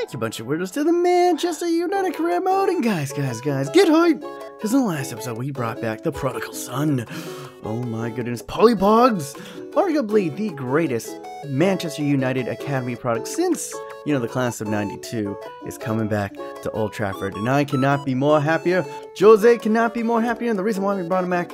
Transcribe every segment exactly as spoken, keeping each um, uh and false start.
you bunch of weirdos, to the Manchester United career mode. And guys, guys, guys, get hyped! Because in the last episode, we brought back the prodigal son. Oh my goodness, Polly Pogs! Arguably the greatest Manchester United Academy product since, you know, the class of ninety-two is coming back to Old Trafford. And I cannot be more happier. Jose cannot be more happier. And the reason why we brought him back,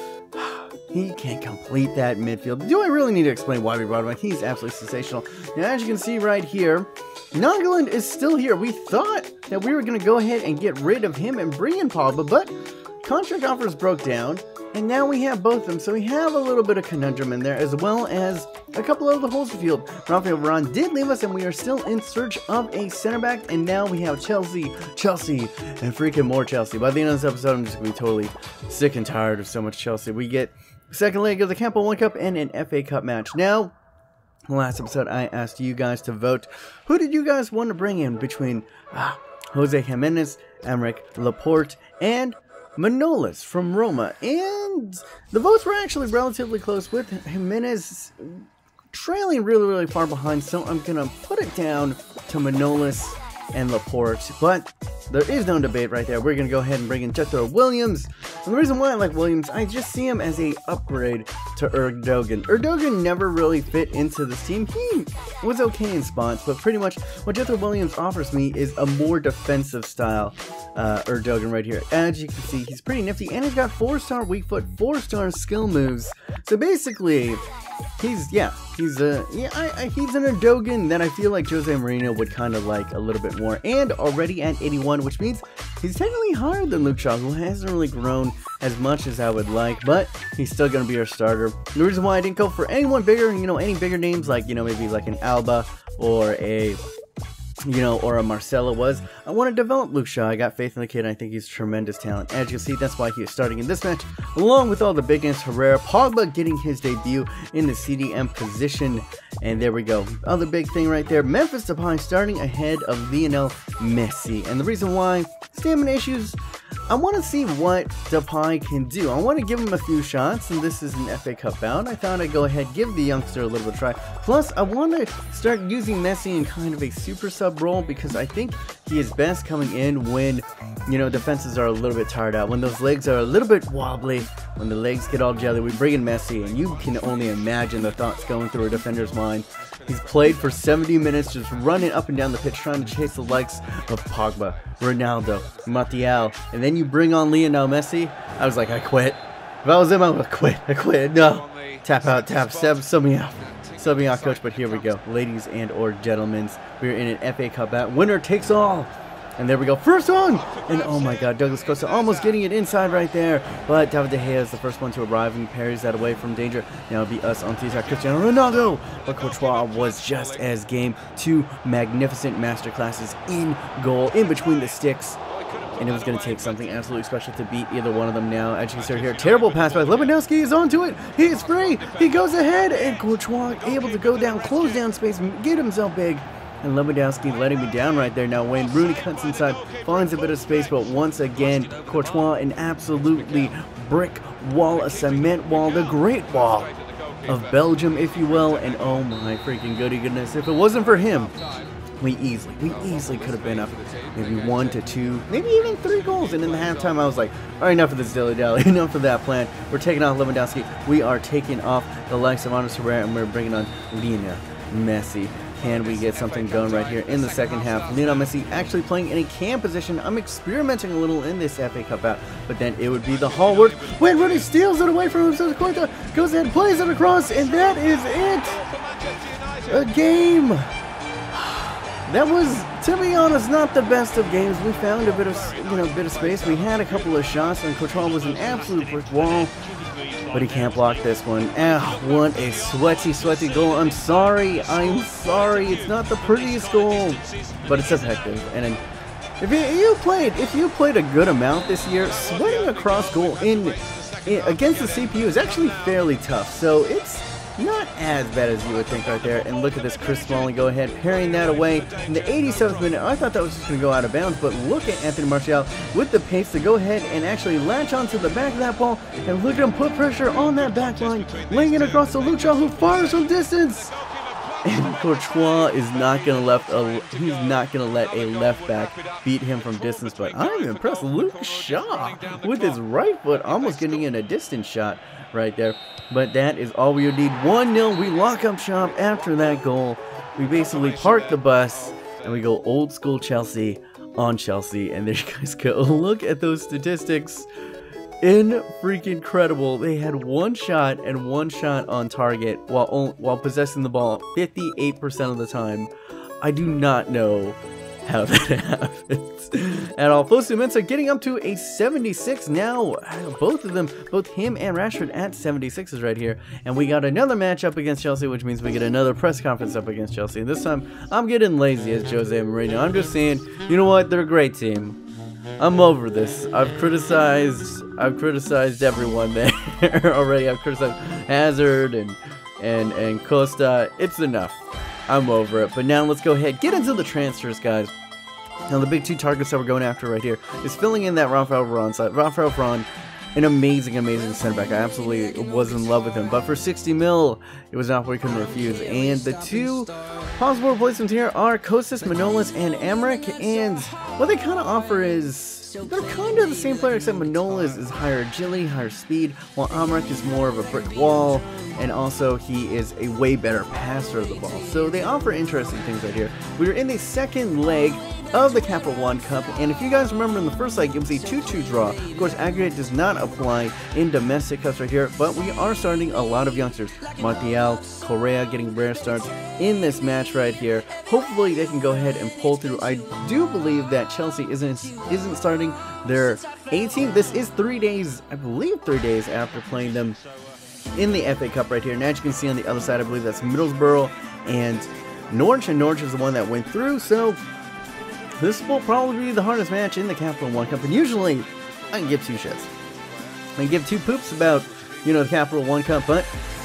he can't complete that midfield. Do I really need to explain why we brought him back? He's absolutely sensational. Now, as you can see right here, Nagaland is still here. We thought that we were going to go ahead and get rid of him and bring in Pogba, but contract offers broke down, and now we have both of them. So we have a little bit of conundrum in there, as well as a couple of the holes in the field. Rafael Varane did leave us, and we are still in search of a center back, and now we have Chelsea, Chelsea, and freaking more Chelsea. By the end of this episode, I'm just going to be totally sick and tired of so much Chelsea. We get second leg of the Campbell One Cup and an F A Cup match. Now, last episode, I asked you guys to vote. Who did you guys want to bring in between ah, Jose Jimenez, Emerick, Laporte, and Manolas from Roma? And the votes were actually relatively close, with Jimenez trailing really, really far behind. So I'm going to put it down to Manolas and Laporte. But there is no debate right there. We're going to go ahead and bring in Jethro Williams. And the reason why I like Williams, I just see him as a upgrade to Erdogan. Erdogan never really fit into this team. He was okay in spots, but pretty much what Jethro Williams offers me is a more defensive style uh, Erdogan right here. As you can see, he's pretty nifty, and he's got four-star weak foot, four-star skill moves. So basically, he's, yeah, he's a, yeah, I, I, he's an Erdogan that I feel like Jose Mourinho would kind of like a little bit more. And already at eighty-one, which means he's technically higher than Luke Shaw, who hasn't really grown as much as I would like, but he's still going to be our starter. The reason why I didn't go for anyone bigger, you know, any bigger names like, you know, maybe like an Alba or a, you know, or a Marcelo was, I want to develop Luke Shaw. I got faith in the kid, and I think he's tremendous talent. As you can see, that's why he is starting in this match, along with all the big names. Herrera, Pogba getting his debut in the C D M position, and there we go. Other big thing right there, Memphis Depay starting ahead of Lionel Messi. And the reason why, stamina issues, I want to see what Depay can do. I want to give him a few shots, and this is an F A Cup bout. I thought I'd go ahead and give the youngster a little bit of try. Plus, I want to start using Messi in kind of a super sub role, because I think he is best coming in when, you know, defenses are a little bit tired out. When those legs are a little bit wobbly, when the legs get all jelly, we bring in Messi, and you can only imagine the thoughts going through a defender's mind. He's played for seventy minutes just running up and down the pitch trying to chase the likes of Pogba, Ronaldo, Martial, and then you bring on Lionel Messi. I was like, I quit. If I was him, I would quit. I quit. No. Tap out, tap, sub, sub me out. Sub me out, coach. But here we go. Ladies and or gentlemen, we're in an F A Cup bout. Winner takes all. And there we go. First one! And oh my god, Douglas Costa almost getting it inside right there. But David De Gea is the first one to arrive and parries that away from danger. Now it'll be us on T-side, Cristiano Ronaldo. But Courtois was just as game. Two magnificent masterclasses in goal, in between the sticks. And it was going to take something absolutely special to beat either one of them now. As you can see here, terrible pass by Lewandowski is onto it. He is free. He goes ahead, and Courtois able to go down, close down space, get himself big. And Lewandowski letting me down right there. Now Wayne Rooney cuts inside, finds a bit of space, but once again, Courtois an absolutely brick wall, a cement wall, the Great Wall of Belgium, if you will. And oh my freaking goody goodness, if it wasn't for him, we easily, we easily could have been up maybe one to two, maybe even three goals. And in the halftime, I was like, all right, enough of this dilly-dally, enough of that plan. We're taking off Lewandowski. We are taking off the likes of Andres Herrera, and we're bringing on Lionel Messi. Can we get something going right here in the second half? Lionel Messi actually playing in a cam position. I'm experimenting a little in this F A Cup out, but then it would be the hallward. Wayne Rooney steals it away from himself. Corta goes ahead, plays it across, and that is it. A game. That was, to be honest, not the best of games. We found a bit of, you know, bit of space. We had a couple of shots, and Courtois was an absolute brick wall. But he can't block this one. Ah, what a sweaty, sweaty goal. I'm sorry. I'm sorry. It's not the prettiest goal, but it's effective. And if you, you played, if you played a good amount this year, sweating across goal in, in against the C P U is actually fairly tough. So it's not as bad as you would think right there. And look at this, Chris Smalling go ahead, parrying that away in the eighty-seventh minute. I thought that was just going to go out of bounds, but look at Anthony Martial with the pace to go ahead and actually latch onto the back of that ball, and look at him put pressure on that back line, laying it across to Luke Shaw, who fires from distance. And Courtois is not gonna left a, he's not gonna let a left back beat him from distance. But I'm impressed. Luke Shaw with his right foot almost getting in a distance shot right there. But that is all we would need. one nil. We lock up shop after that goal. We basically park the bus and we go old school Chelsea on Chelsea. And there you guys go. Look at those statistics. In freaking incredible. They had one shot and one shot on target while while possessing the ball fifty-eight percent of the time. I do not know how that happens at all. fosu-mensah getting up to a seventy-six now. Both of them, both him and Rashford at seventy-sixes right here. And we got another match up against Chelsea, which means we get another press conference up against Chelsea. And this time, I'm getting lazy as Jose Mourinho. I'm just saying, you know what? They're a great team. I'm over this. I've criticized I've criticized everyone there already. I've criticized Hazard and and and Costa. It's enough. I'm over it. But now let's go ahead, get into the transfers, guys. Now the big two targets that we're going after right here is filling in that Rafael Varane side. Rafael Varane, an amazing, amazing center back. I absolutely was in love with him. But for sixty mil, it was not what we couldn't refuse. And the two possible replacements here are Kostas, Manolas, and Emmerich. And what they kind of offer is, they're kind of the same player, except Manolas is higher agility, higher speed, while Emmerich is more of a brick wall. And also, he is a way better passer of the ball. So they offer interesting things right here. We are in the second leg of the Capital One Cup, and if you guys remember in the first leg, it was a two two draw. Of course, aggregate does not apply in domestic cups right here, but we are starting a lot of youngsters. Martial, Correa getting rare starts in this match right here. Hopefully, they can go ahead and pull through. I do believe that Chelsea isn't isn't starting their eighteenth. This is three days, I believe, three days after playing them in the F A Cup right here. And as you can see on the other side, I believe that's Middlesbrough and Norwich, and Norwich is the one that went through. So this will probably be the hardest match in the Capital One Cup, and usually I can give two shits. I can give two poops about, you know, the Capital One Cup, but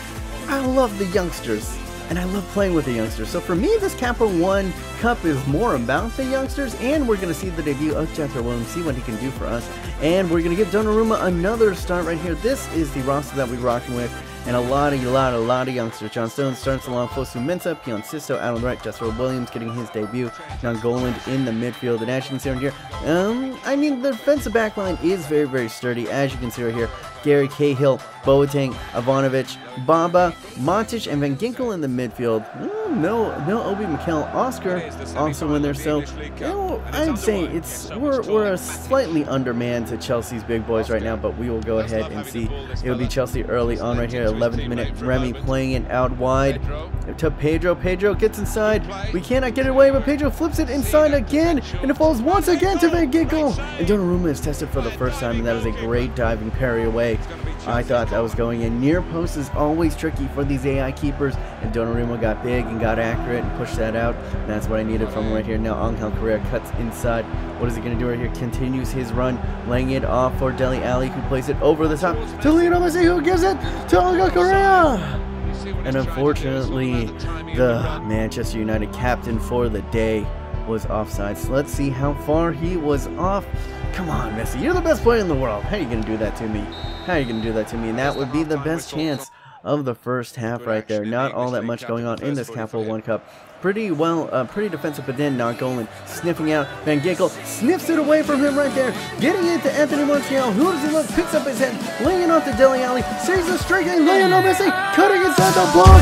I love the youngsters, and I love playing with the youngsters. So for me, this Capital One Cup is more about the youngsters, and we're going to see the debut of Jethro Williams, see what he can do for us, and we're going to give Donnarumma another start right here. This is the roster that we're rocking with. And a lot, a lot, a lot of youngsters. John Stones starts along fosu-mensah, Pion Sisto out on the right, Jethro Williams getting his debut, John Goland in the midfield. And as you can see right here, um, I mean, the defensive backline is very, very sturdy. As you can see right here, Gary Cahill, Boateng, Ivanovic, Baba, Matic, and Van Ginkel in the midfield. Mm, no, no Obi Mikel, Oscar also in there. So, you know, I'd say it's we're we're a slightly undermanned to Chelsea's big boys right now, but we will go ahead and see. It will be Chelsea early on right here. eleventh minute, Remy playing it out wide to Pedro. Pedro gets inside. We cannot get it away, but Pedro flips it inside again, and it falls once again to Van Ginkel. And Donnarumma is tested for the first time, and that is a great diving parry away. I thought that was going in. Near post is always tricky for these A I keepers, and Donnarumma got big and got accurate and pushed that out. And that's what I needed from him right here. Now Angel Correa cuts inside. What is he going to do right here? Continues his run, laying it off for Dele Alli, who plays it over the top to Lionel Messi, who gives it to Angel Correa. And unfortunately, the Manchester United captain for the day was offside. So let's see how far he was off. Come on, Messi, you're the best player in the world. How are you going to do that to me? How are you going to do that to me? And that would be the best chance of the first half right there. Not all that much going on in this Capital One Cup. Pretty well, uh, pretty defensive, but then not going. Sniffing out. Van Ginkel sniffs it away from him right there. Getting it to Anthony Martial. Who does he look? Picks up his head. Laying it off to Dele Alli. Saves the strike. And Lionel Messi cutting inside the box.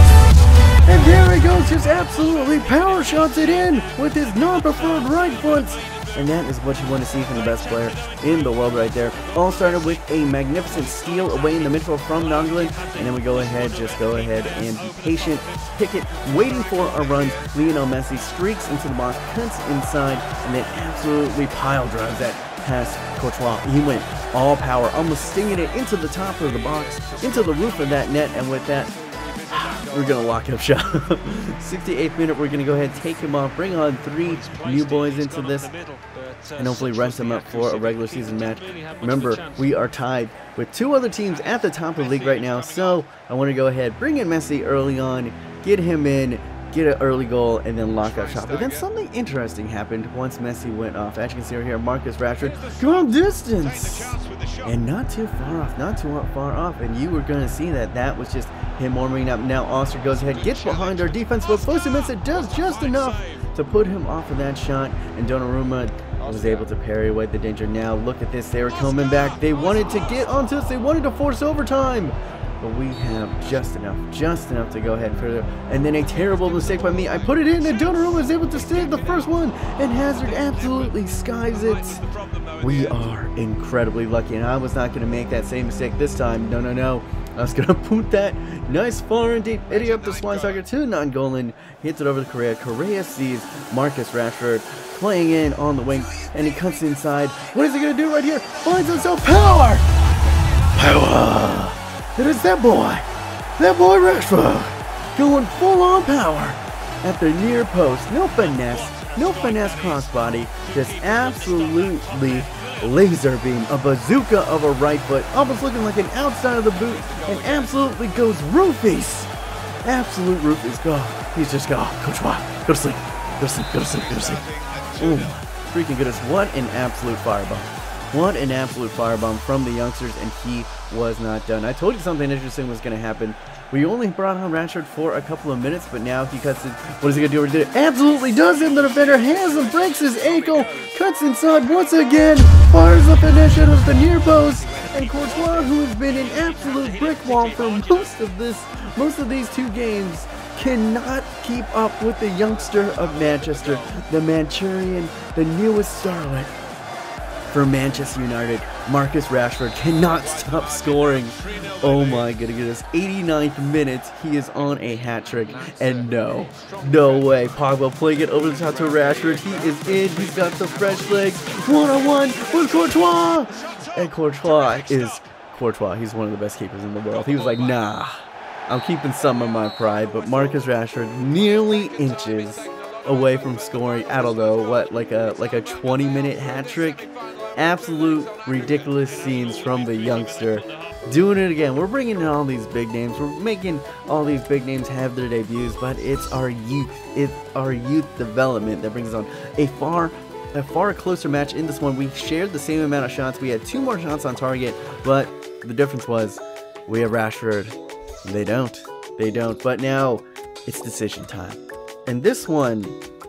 And there he goes. Just absolutely power shots it in with his non-preferred right foot. And that is what you want to see from the best player in the world right there. All started with a magnificent steal away in the midfield from Nongland. And then we go ahead, just go ahead and be patient. Pick it, waiting for a run. Lionel Messi streaks into the box, cuts inside, and then absolutely pile drives that past Courtois. He went all power, almost stinging it into the top of the box, into the roof of that net. And with that, we're going to lock up shop. sixty-eighth minute, we're going to go ahead and take him off, bring on three new boys into this, and hopefully rest him up for a regular season match. Remember, we are tied with two other teams at the top of the league right now, so I want to go ahead, bring in Messi early on, get him in, get an early goal, and then lock up shop. But then something interesting happened once Messi went off. As you can see right here, Marcus Rashford, long distance, and not too far off, not too far off, and you were going to see that that was just him warming up. Now Oster goes ahead, gets behind our defense, but fosu-mensah does just enough to put him off of that shot, and Donnarumma was able to parry away the danger. Now look at this, they were coming back. They wanted to get onto us, they wanted to force overtime, but we have just enough, just enough to go ahead further. And then a terrible mistake by me. I put it in, and Donnarumma was able to steal the first one, and Hazard absolutely skies it. We are incredibly lucky, and I was not going to make that same mistake this time. No, no, no. I was going to put that nice far and deep idiot up the Swine Soccer to Nainggolan. Hits it over to Correa. Correa sees Marcus Rashford playing in on the wing, and he cuts inside. What is he going to do right here? Finds himself power! Power! It is that boy! That boy Rashford! Going full on power at the near post. No finesse. No finesse crossbody. Just absolutely laser beam, a bazooka of a right foot, almost looking like an outside of the boot, and absolutely goes roofies. Absolute roofies. Go. He's just go. Courtois. Go to sleep. Go to sleep. Go to sleep. Go to sleep. Oh my freaking goodness. What an absolute firebomb. What an absolute firebomb from the youngsters, and he was not done. I told you something interesting was going to happen. We only brought on Rashford for a couple of minutes, but now he cuts it. What is he going to do? He did it. Absolutely does him. The defender has him, breaks his ankle, cuts inside once again, fires the finish it with the near post, and Courtois, who has been an absolute brick wall for most of this, most of these two games, cannot keep up with the youngster of Manchester, the Manchurian, the newest starlet for Manchester United. Marcus Rashford cannot stop scoring. Oh my goodness. eighty-ninth minute, he is on a hat trick. And no, no way. Pogba playing it over the top to Rashford. He is in. He's got the fresh legs. One on one with Courtois. And Courtois is Courtois. He's one of the best keepers in the world. He was like, nah, I'm keeping some of my pride. But Marcus Rashford nearly inches away from scoring. I don't know what, like a like a twenty minute hat trick. Absolute ridiculous scenes from the youngster. Doing it again. We're bringing in all these big names. We're making all these big names have their debuts, but it's our youth. It's our youth development that brings on a far, a far closer match. In this one, we shared the same amount of shots. We had two more shots on target, but the difference was we have Rashford. They don't. They don't. But now it's decision time. And this one,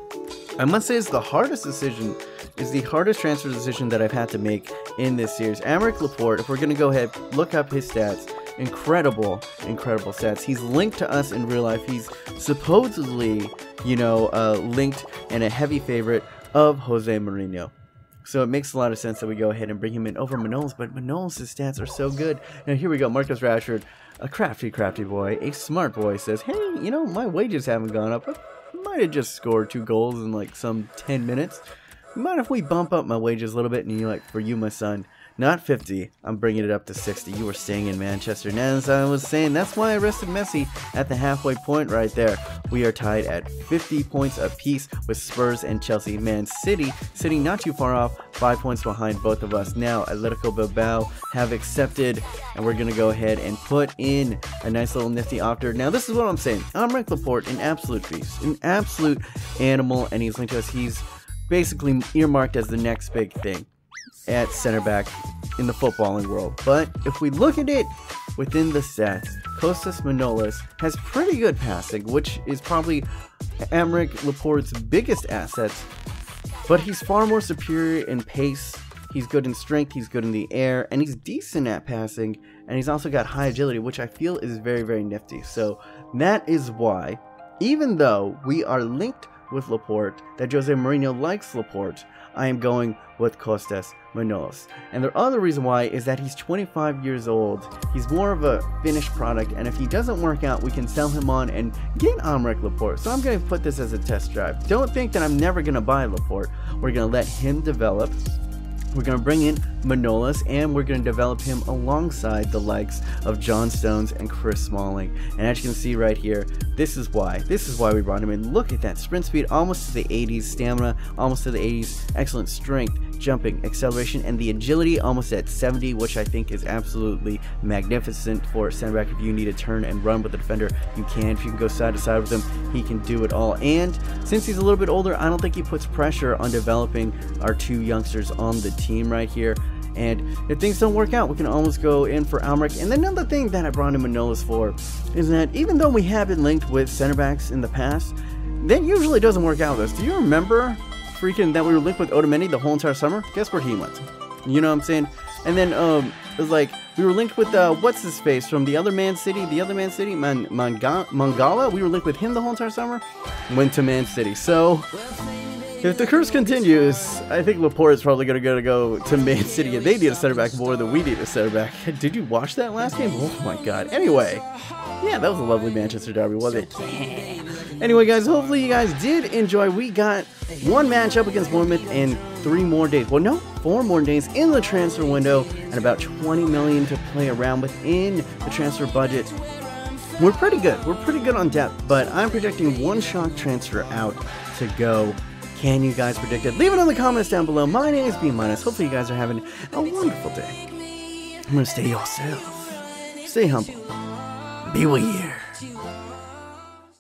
I must say, is the hardest decision. Is the hardest transfer decision that I've had to make in this series. Aymeric Laporte, if we're going to go ahead, look up his stats. Incredible, incredible stats. He's linked to us in real life. He's supposedly, you know, uh, linked and a heavy favorite of Jose Mourinho. So it makes a lot of sense that we go ahead and bring him in over Manolas, but Manolas' stats are so good. Now here we go, Marcus Rashford, a crafty, crafty boy, a smart boy, says, hey, you know, my wages haven't gone up. I might have just scored two goals in like some ten minutes. Mind if we bump up my wages a little bit? And you're like, for you, my son, not fifty. I'm bringing it up to sixty. You were staying in Manchester. And as I was saying, that's why I rested Messi at the halfway point right there. We are tied at fifty points apiece with Spurs and Chelsea. Man City sitting not too far off, five points behind both of us. Now, Atletico Bilbao have accepted, and we're going to go ahead and put in a nice little nifty offer. Now, this is what I'm saying. Aymeric Laporte, an absolute beast, an absolute animal, and he's linked to us. He's basically earmarked as the next big thing at center back in the footballing world. But if we look at it within the stats, Kostas Manolas has pretty good passing, which is probably Aymeric Laporte's biggest assets, but he's far more superior in pace. He's good in strength, he's good in the air, and he's decent at passing, and he's also got high agility, which I feel is very, very nifty. So that is why, even though we are linked with Laporte, that Jose Mourinho likes Laporte, I am going with Kostas Manolas. And the other reason why is that he's twenty-five years old. He's more of a finished product, and if he doesn't work out, we can sell him on and get Aymeric Laporte. So I'm going to put this as a test drive. Don't think that I'm never going to buy Laporte. We're going to let him develop. We're going to bring in Manolas, and we're going to develop him alongside the likes of John Stones and Chris Smalling. And as you can see right here, this is why. This is why we brought him in. Look at that sprint speed, almost to the eighties, stamina almost to the eighties, excellent strength, jumping, acceleration, and the agility almost at seventy, which I think is absolutely magnificent for center back. If you need to turn and run with the defender, you can. If you can go side to side with him, he can do it all. And since he's a little bit older, I don't think he puts pressure on developing our two youngsters on the team right here. And if things don't work out, we can almost go in for Almeric. And then another thing that I brought in Manolas for is that even though we have been linked with center backs in the past, that usually doesn't work out with us. Do you remember freaking that we were linked with Otamendi the whole entire summer? Guess where he went? You know what I'm saying? And then um, it was like we were linked with uh, what's his face from the other Man City, the other Man City, Man Manga Mangala. We were linked with him the whole entire summer. Went to Man City. So if the curse continues, I think Laporte is probably going to go to Man City, and they need a center back more than we need a center back. Did you watch that last game? Oh my god. Anyway, yeah, that was a lovely Manchester derby, wasn't it? Anyway, guys, hopefully you guys did enjoy. We got one matchup against Bournemouth in three more days. Well, no, four more days in the transfer window, and about twenty million to play around within the transfer budget. We're pretty good. We're pretty good on depth, but I'm projecting one shock transfer out to go. Can you guys predict it? Leave it in the comments down below. My name is B minus. Hopefully you guys are having a wonderful day. I'm gonna stay yourself. Stay humble. Beware.